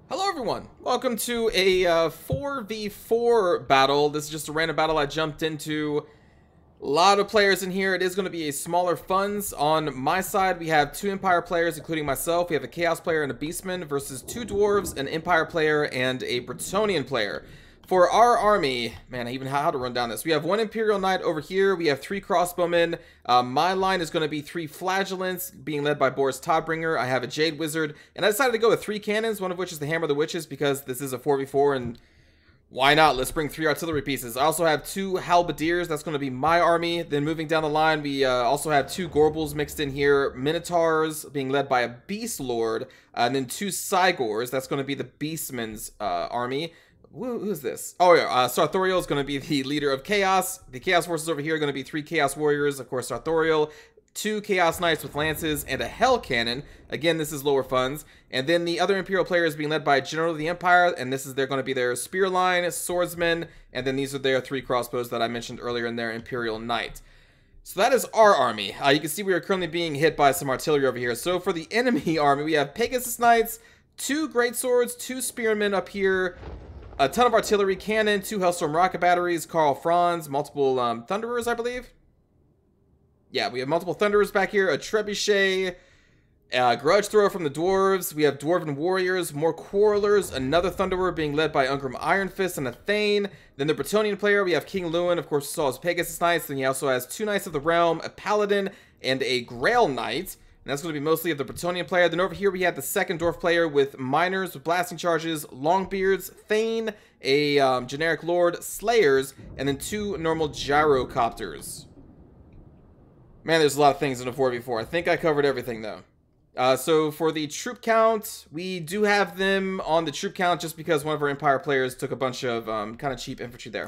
Hello everyone, welcome to a 4v4 battle. This is just a random battle I jumped into. A lot of players in here. It is going to be a smaller funds. On my side, we have two Empire players, including myself. We have a Chaos player and a Beastman versus two Dwarves, an Empire player, and a Bretonnian player. For our army, man, I even how to run down this. We have one Imperial Knight over here. We have three Crossbowmen. My line is going to be three Flagellants, being led by Boris Todbringer. I have a Jade Wizard, and I decided to go with three cannons, one of which is the Hammer of the Witches, because this is a 4v4, and why not? Let's bring three artillery pieces. I also have two Halberdiers. That's going to be my army. Then moving down the line, we also have two Gorbals mixed in here. Minotaurs being led by a Beast Lord. And then two Cygors. That's going to be the Beastman's army. Who's this? Oh yeah, Sartorial is going to be the leader of Chaos. The Chaos forces over here are going to be three Chaos Warriors. Of course, Sartorial. Two Chaos Knights with lances and a Hell Cannon. Again, this is lower funds. And then the other Imperial player is being led by General of the Empire, and this is they're going to be their Spear Line, Swordsmen, and then these are their three crossbows that I mentioned earlier in their Imperial Knight. So that is our army. You can see we are currently being hit by some artillery over here. So for the enemy army, we have Pegasus Knights, two Great Swords, two Spearmen up here, a ton of artillery, cannon, two Hellstorm rocket batteries, Karl Franz, multiple Thunderers, I believe. Yeah, we have multiple Thunderers back here, a Trebuchet, Grudge Thrower from the Dwarves. We have Dwarven Warriors, more Quarrelers, another Thunderer being led by Ungrim Ironfist and a Thane. Then the Bretonnian player, we have King Lewin, of course, saw his Pegasus Knights. Then he also has two Knights of the Realm, a Paladin, and a Grail Knight. And that's going to be mostly of the Bretonnian player. Then over here we have the second Dwarf player with Miners, with Blasting Charges, Longbeards, Thane, a generic Lord, Slayers, and then two normal Gyrocopters. Man, there's a lot of things in a 4v4. I think I covered everything, though. So for the troop count, we do have them on the troop count just because one of our Empire players took a bunch of kind of cheap infantry there.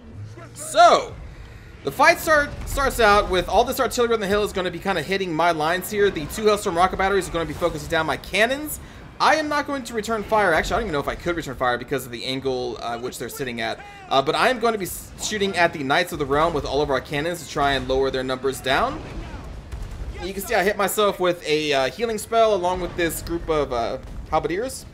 So, the fight starts out with all this artillery on the hill is going to be kind of hitting my lines here. The two Hellstorm rocket batteries are going to be focusing down my cannons. I am not going to return fire. Actually, I don't even know if I could return fire because of the angle which they're sitting at. But I am going to be shooting at the Knights of the Realm with all of our cannons to try and lower their numbers down. You can see I hit myself with a healing spell along with this group of Halberdiers.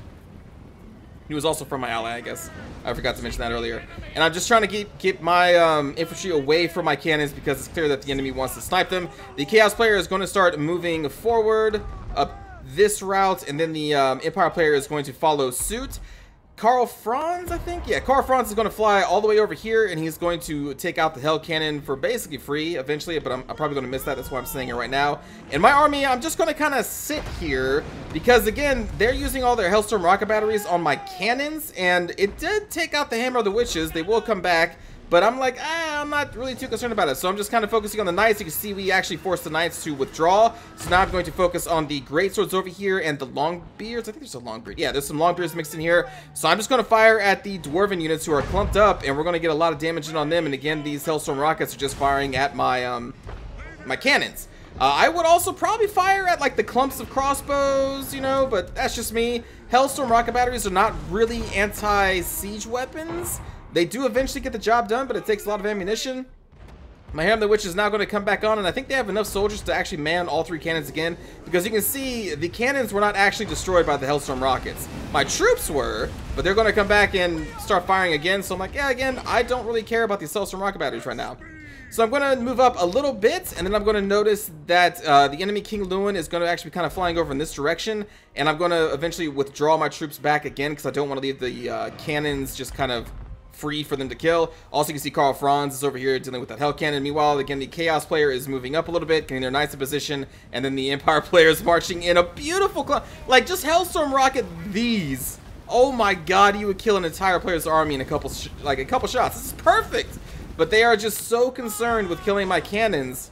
He was also from my ally, I guess. I forgot to mention that earlier. And I'm just trying to keep my infantry away from my cannons because it's clear that the enemy wants to snipe them. The Chaos player is going to start moving forward up this route, and then the Empire player is going to follow suit. Karl Franz, I think? Yeah, Karl Franz is going to fly all the way over here, and he's going to take out the Hell Cannon for basically free eventually, but I'm probably going to miss that. That's why I'm saying it right now. In my army, I'm just going to kind of sit here because, again, they're using all their Hellstorm rocket batteries on my cannons, and it did take out the Hammer of the Witches. They will come back. But I'm like, I'm not really too concerned about it. So I'm just kind of focusing on the Knights. You can see we actually forced the Knights to withdraw. So now I'm going to focus on the Great Swords over here and the Longbeards. I think there's a Longbeard. Yeah, there's some Longbeards mixed in here. So I'm just going to fire at the Dwarven units who are clumped up. And we're going to get a lot of damage in on them. And again, these Hellstorm rockets are just firing at my, my cannons. I would also probably fire at like the clumps of crossbows, you know, but that's just me. Hellstorm rocket batteries are not really anti-siege weapons. They do eventually get the job done, but it takes a lot of ammunition. My Hammer of the Witch is now going to come back on, and I think they have enough soldiers to actually man all three cannons again, because you can see the cannons were not actually destroyed by the Hellstorm rockets. My troops were, but they're going to come back and start firing again, so I'm like, yeah, again, I don't really care about these Hellstorm rocket batteries right now. So I'm going to move up a little bit, and then I'm going to notice that the enemy King Lewin is going to actually be kind of flying over in this direction, and I'm going to eventually withdraw my troops back again, because I don't want to leave the cannons just kind of free for them to kill. Also, you can see Karl Franz is over here dealing with that Hell Cannon. Meanwhile, again, the Chaos player is moving up a little bit, getting their Knights in position, and then the Empire player is marching in a beautiful like, just Hellstorm rocket these. Oh my god, you would kill an entire player's army in a couple shots. This is perfect! But they are just so concerned with killing my cannons,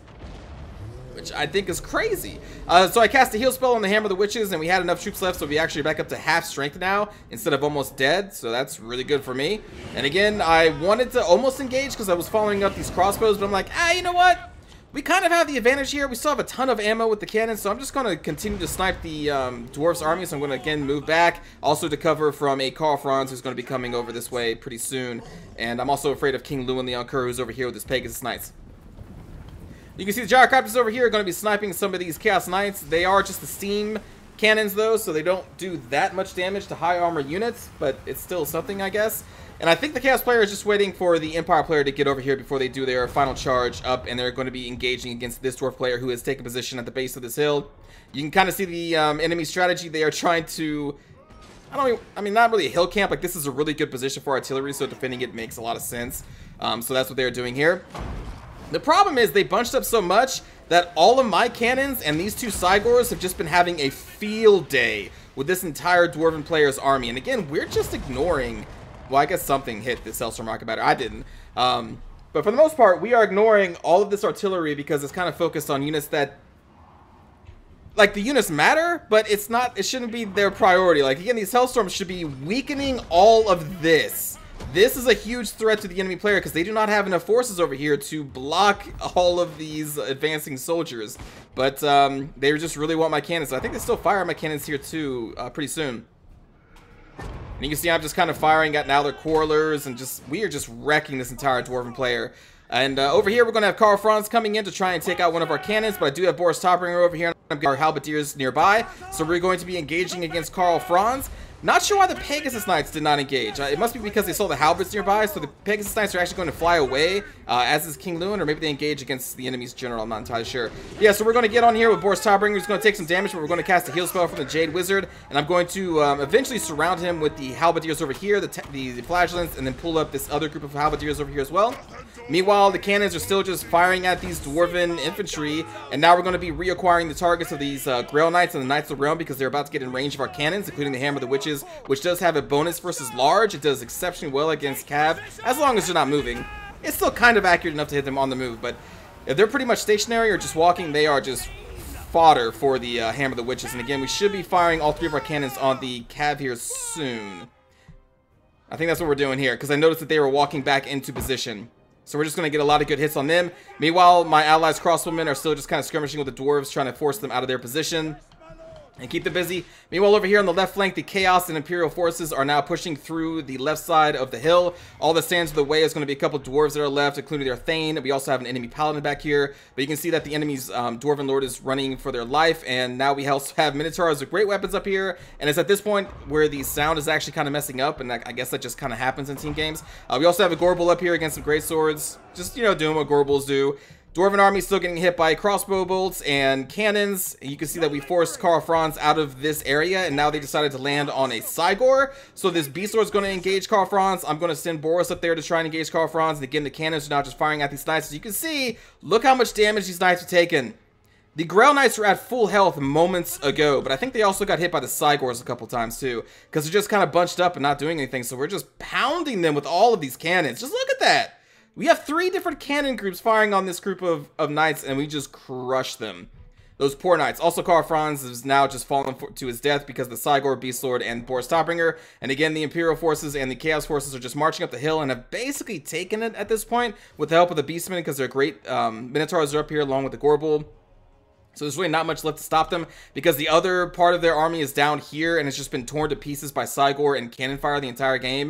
which I think is crazy. So I cast a heal spell on the Hammer of the Witches, and we had enough troops left, so we actually back up to half strength now, instead of almost dead, so that's really good for me. And again, I wanted to almost engage, because I was following up these crossbows, but I'm like, you know what? We kind of have the advantage here. We still have a ton of ammo with the cannons, so I'm just going to continue to snipe the Dwarf's army, so I'm going to again move back, also to cover from a Karl Franz who's going to be coming over this way pretty soon. And I'm also afraid of King Lewin the Younker, who's over here with his Pegasus Knights. You can see the Gyrocopters over here are going to be sniping some of these Chaos Knights. They are just the steam cannons though, so they don't do that much damage to high armor units, but it's still something, I guess. And I think the Chaos player is just waiting for the Empire player to get over here before they do their final charge up, and they're going to be engaging against this Dwarf player who has taken position at the base of this hill. You can kind of see the enemy strategy. They are trying to, I mean, not really a hill camp. Like, this is a really good position for artillery, so defending it makes a lot of sense. So that's what they're doing here. The problem is they bunched up so much that all of my cannons and these two Cygors have just been having a field day with this entire Dwarven player's army. And again, we're just ignoring... Well, I guess something hit this Hellstorm rocket battery. I didn't. But for the most part, we are ignoring all of this artillery because it's kind of focused on units that... Like, the units matter, but it's not... It shouldn't be their priority. Like, again, these Hellstorms should be weakening all of this. This is a huge threat to the enemy player because they do not have enough forces over here to block all of these advancing soldiers. But they just really want my cannons. So I think they still fire my cannons here too pretty soon. And you can see I'm just kind of firing at now their Quarrelers, and we are just wrecking this entire Dwarven player. And over here we're going to have Karl Franz coming in to try and take out one of our cannons, but I do have Boris Topringer over here, and I'm getting our Halberdiers nearby. So we're going to be engaging against Karl Franz. Not sure why the Pegasus Knights did not engage. It must be because they saw the halberds nearby, so the Pegasus Knights are actually going to fly away, as is King Lewin, or maybe they engage against the enemy's general. I'm not entirely sure. Yeah, so we're going to get on here with Boris Tobringer, who's going to take some damage, but we're going to cast a heal spell from the Jade Wizard, and I'm going to eventually surround him with the Halberdiers over here, the Flagellants, and then pull up this other group of Halberdiers over here as well. Meanwhile, the cannons are still just firing at these Dwarven infantry, and now we're going to be reacquiring the targets of these Grail Knights and the Knights of the Realm because they're about to get in range of our cannons, including the Hammer of the Witches, which does have a bonus versus large. It does exceptionally well against Cav, as long as they're not moving. It's still kind of accurate enough to hit them on the move, but if they're pretty much stationary or just walking, they are just fodder for the Hammer of the Witches. And again, we should be firing all three of our cannons on the Cav here soon. I think that's what we're doing here, because I noticed that they were walking back into position. So we're just going to get a lot of good hits on them. Meanwhile, my allies crossbowmen are still just kind of skirmishing with the dwarves, trying to force them out of their position and keep them busy. Meanwhile, over here on the left flank, the Chaos and Imperial forces are now pushing through the left side of the hill. All that stands in the way is going to be a couple dwarves that are left, including their Thane. We also have an enemy Paladin back here, but you can see that the enemy's Dwarven Lord is running for their life, and now we also have Minotaurs with great weapons up here, and it's at this point where the sound is actually kind of messing up, and I guess that just kind of happens in team games. We also have a Gorbel up here against some great swords, just, you know, doing what Gorbels do. Dwarven army still getting hit by crossbow bolts and cannons. You can see that we forced Karl Franz out of this area, and now they decided to land on a Cygor. So this Beast Lord is going to engage Karl Franz. I'm going to send Boris up there to try and engage Karl Franz. And again, the cannons are now just firing at these knights. As you can see, look how much damage these knights are taking. The Grail Knights were at full health moments ago, but I think they also got hit by the Cygors a couple times too, because they're just kind of bunched up and not doing anything. So we're just pounding them with all of these cannons. Just look at that. We have 3 different cannon groups firing on this group of knights, and we just crush them. Those poor knights. Also, Karl Franz is now just fallen to his death because the Cygor, Beast Lord, and Boris Topringer. And again, the Imperial forces and the Chaos forces are just marching up the hill and have basically taken it at this point with the help of the Beastmen, because they're great. Minotaurs are up here along with the Gorbel. So there's really not much left to stop them, because the other part of their army is down here, and it's just been torn to pieces by Cygor and cannon fire the entire game.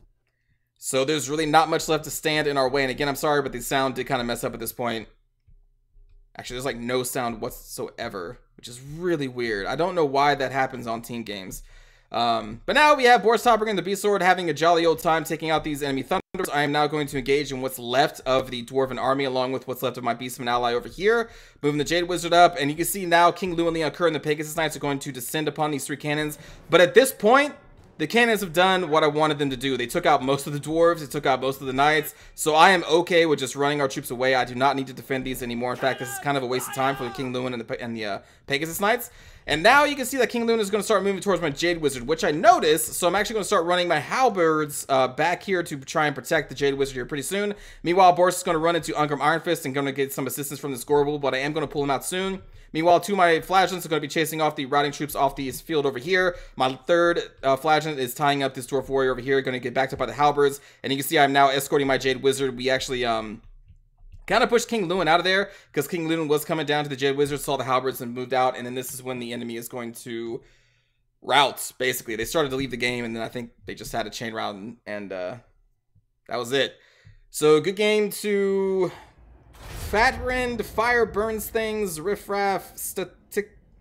So there's really not much left to stand in our way. And again, I'm sorry, but the sound did kind of mess up at this point. Actually, there's like no sound whatsoever, which is really weird. I don't know why that happens on team games. But now we have Boris Topringer and the Beast Lord having a jolly old time taking out these enemy Thunders. I am now going to engage in what's left of the Dwarven army, along with what's left of my Beastman ally over here. Moving the Jade Wizard up, and you can see now King Lewin, Leon Kerr, and the Pegasus Knights are going to descend upon these 3 cannons. But at this point, the cannons have done what I wanted them to do. They took out most of the dwarves, they took out most of the knights, so I am okay with just running our troops away. I do not need to defend these anymore. In fact, this is kind of a waste of time for the King Lewin and the Pegasus Knights. And now you can see that King Lewin is going to start moving towards my Jade Wizard, which I noticed, so I'm actually going to start running my Halberds back here to try and protect the Jade Wizard here pretty soon. Meanwhile, Boris is going to run into Ungrim Ironfist and going to get some assistance from this Gorbel, but I am going to pull him out soon. Meanwhile, 2 of my Flagellants are going to be chasing off the routing troops off this field over here. My 3rd Flagellant is tying up this Dwarf Warrior over here, going to get backed up by the Halberds. And you can see I'm now escorting my Jade Wizard. We actually kind of pushed King Lewin out of there, because King Lewin was coming down to the Jade Wizard, saw the Halberds and moved out. And then this is when the enemy is going to rout, basically. They started to leave the game, and then I think they just had a chain rout, and that was it. So good game to Fatrend, Fire Burns Things, Riffraff,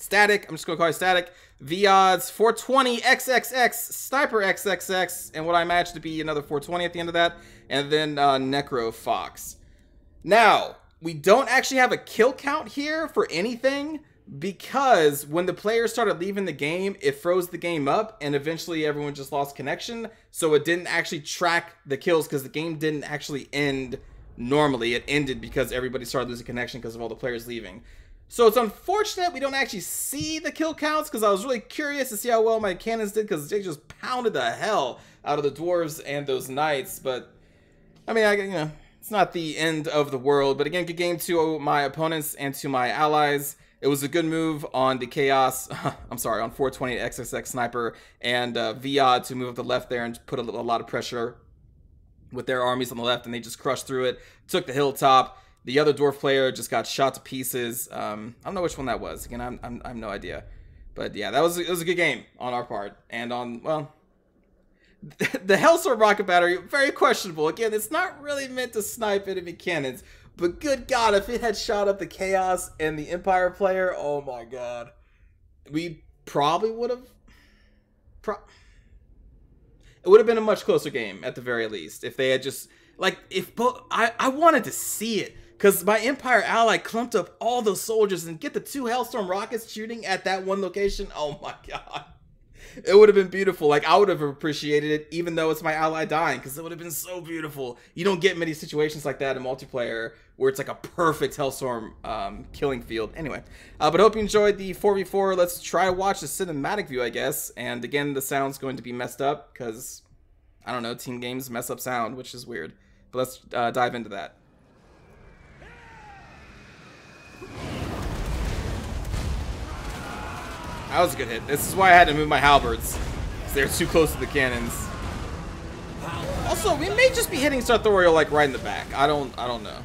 Static. I'm just going to call you Static. V-Odds 420 XXX, Sniper XXX, and what I imagine to be another 420 at the end of that. And then Necro Fox. Now, we don't actually have a kill count here for anything, because when the players started leaving the game, it froze the game up, and eventually everyone just lost connection. So it didn't actually track the kills, because the game didn't actually end normally. It ended because everybody started losing connection because of all the players leaving. So it's unfortunate we don't actually see the kill counts, because I was really curious to see how well my cannons did, because they just pounded the hell out of the dwarves and those knights. But I mean, you know, it's not the end of the world. But again, good game to my opponents and to my allies. It was a good move on the Chaos, I'm sorry, on 420 XXX Sniper and V-Odd to move up the left there and put a lot of pressure with their armies on the left, and they just crushed through it, took the hilltop. The other dwarf player just got shot to pieces. I don't know which one that was. Again, I have no idea. But yeah, it was a good game on our part. And on, well, the Hellstorm rocket battery, very questionable. Again, it's not really meant to snipe enemy cannons. But good God, if it had shot up the Chaos and the Empire player, oh my God. We probably would have... It would have been a much closer game, at the very least. If they had just... Like, if both... I wanted to see it. Because my Empire ally clumped up all those soldiers and get the 2 Hellstorm rockets shooting at that one location. Oh my God. It would have been beautiful. Like, I would have appreciated it, even though it's my ally dying, because it would have been so beautiful. You don't get many situations like that in multiplayer, where it's like a perfect Hellstorm killing field. Anyway, but I hope you enjoyed the 4v4. Let's try to watch the cinematic view, I guess. And again, the sound's going to be messed up, because, I don't know, team games mess up sound, which is weird. But let's dive into that. That was a good hit. This is why I had to move my halberds, because they're too close to the cannons. Also, we may just be hitting Sartorial like right in the back. I don't know.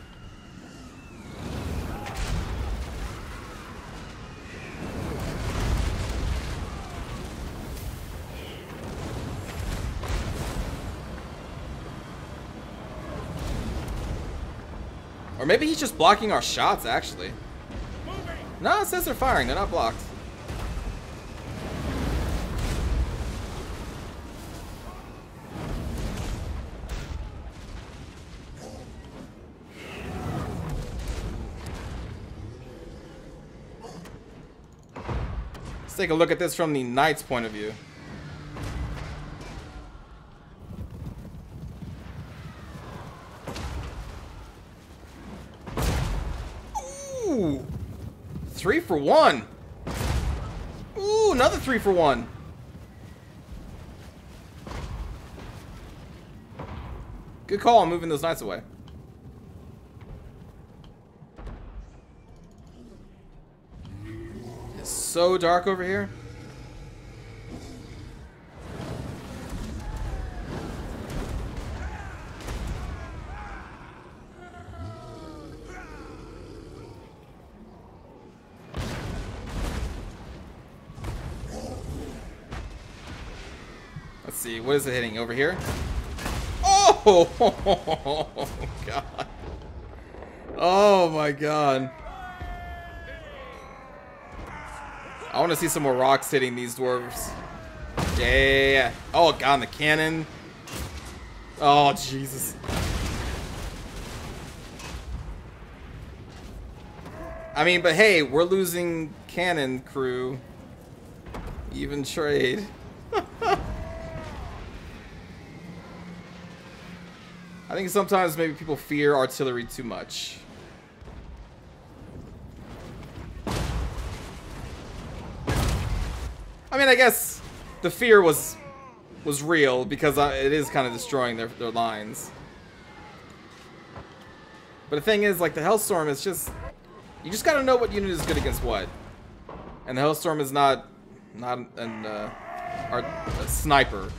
Or maybe he's just blocking our shots, actually. No, it says they're firing. They're not blocked. Let's take a look at this from the Knight's point of view. Ooh! 3 for 1. Ooh, another 3 for 1. Good call on moving those knights away. It's so dark over here. Let's see, what is it hitting over here? Oh God. Oh my God. I want to see some more rocks hitting these dwarves. Yeah. Oh God, and the cannon. Oh Jesus. I mean, but hey, we're losing cannon crew. Even trade. I think sometimes maybe people fear artillery too much. I mean, I guess the fear was real, because it is kind of destroying their lines. But the thing is, like, the Hellstorm is just... You just gotta know what unit is good against what. And the Hellstorm is not a sniper.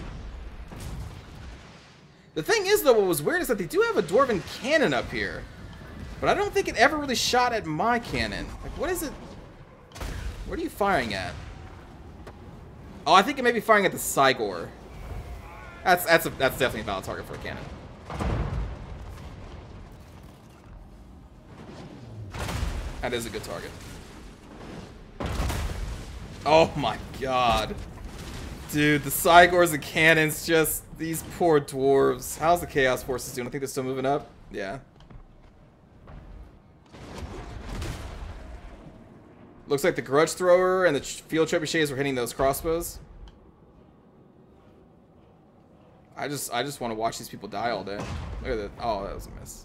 The thing is, though, what was weird is that they do have a Dwarven cannon up here. But I don't think it ever really shot at my cannon. Like, what is it? What are you firing at? Oh, I think it may be firing at the Cygor. That's definitely a valid target for a cannon. That is a good target. Oh my god. Dude, the Cygors and cannons, just these poor dwarves. How's the Chaos Forces doing? I think they're still moving up. Yeah. Looks like the Grudge Thrower and the Field Trebuchets were hitting those crossbows. I just want to watch these people die all day. Look at that. Oh, that was a miss.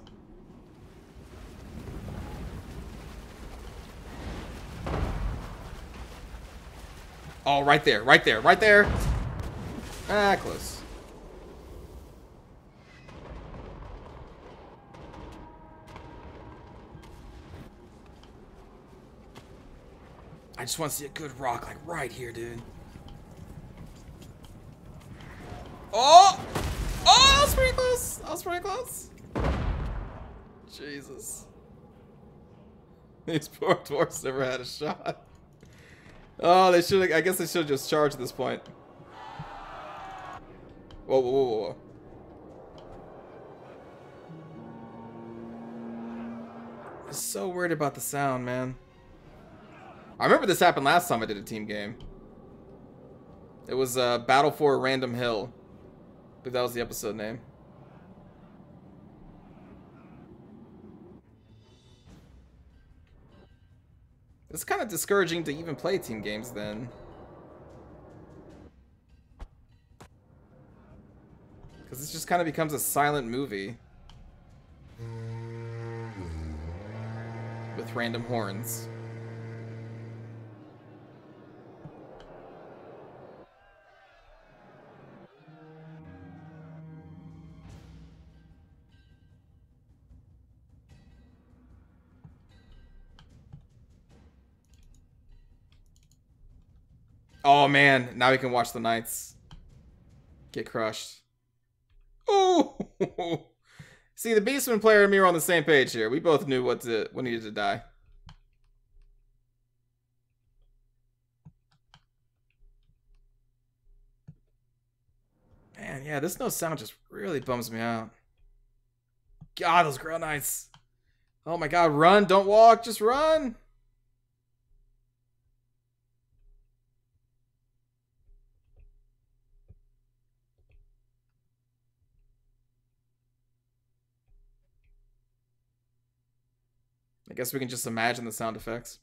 Oh, right there, right there, right there. Ah, close. I just want to see a good rock, like right here, dude. Oh! Oh, that was pretty close. That was pretty close. Jesus. These poor dwarfs never had a shot. Oh, they should have, I guess they should have just charged at this point. Whoa, whoa, whoa, whoa. I'm so worried about the sound, man. I remember this happened last time I did a team game. It was Battle for Random Hill. I believe that was the episode name. It's kind of discouraging to even play team games then. Because it just kind of becomes a silent movie. With random horns. Oh man, now we can watch the knights get crushed. Oh, see, the Beastman player and me are on the same page here. We both knew what needed to die. Man, yeah, this no sound just really bums me out. God, those Grail Knights. Oh my god, run, don't walk, just run. I guess we can just imagine the sound effects.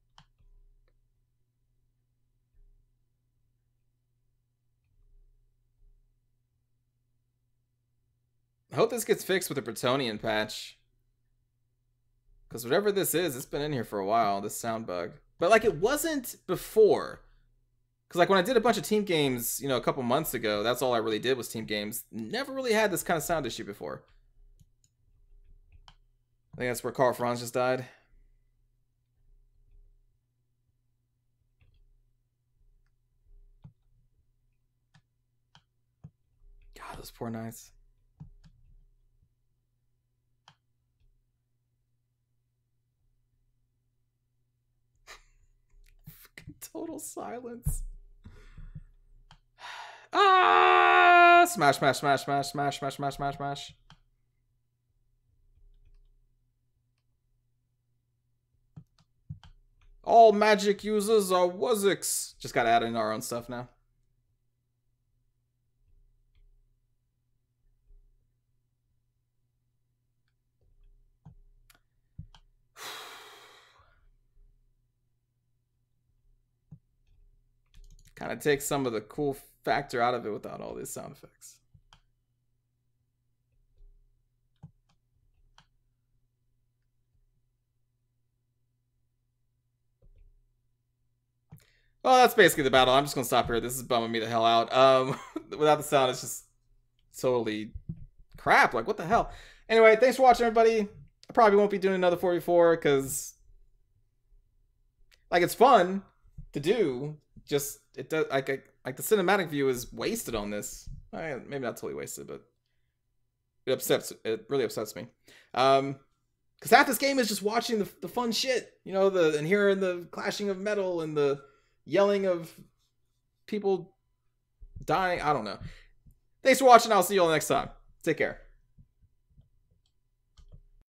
I hope this gets fixed with the Bretonnian patch. Because whatever this is, it's been in here for a while, this sound bug. But like, it wasn't before. Because like when I did a bunch of team games, you know, a couple months ago, that's all I really did was team games. Never really had this kind of sound issue before. I think that's where Karl Franz just died. God, those poor knights. Total silence. Ah! Smash, smash, smash, smash, smash, smash, smash, smash, smash. All magic users are Wuzziks. Just gotta add in our own stuff now. Kind of takes some of the cool factor out of it without all these sound effects. Well, that's basically the battle. I'm just gonna stop here. This is bumming me the hell out. Without the sound, it's just totally crap. Like, what the hell? Anyway, thanks for watching, everybody. I probably won't be doing another 4v4 because, like, it's fun to do. Just it does like the cinematic view is wasted on this. Maybe not totally wasted, but it really upsets me. Because half this game is just watching the fun shit, you know, and hearing the clashing of metal and the yelling of people dying. I don't know. Thanks for watching. I'll see you all next time. Take care.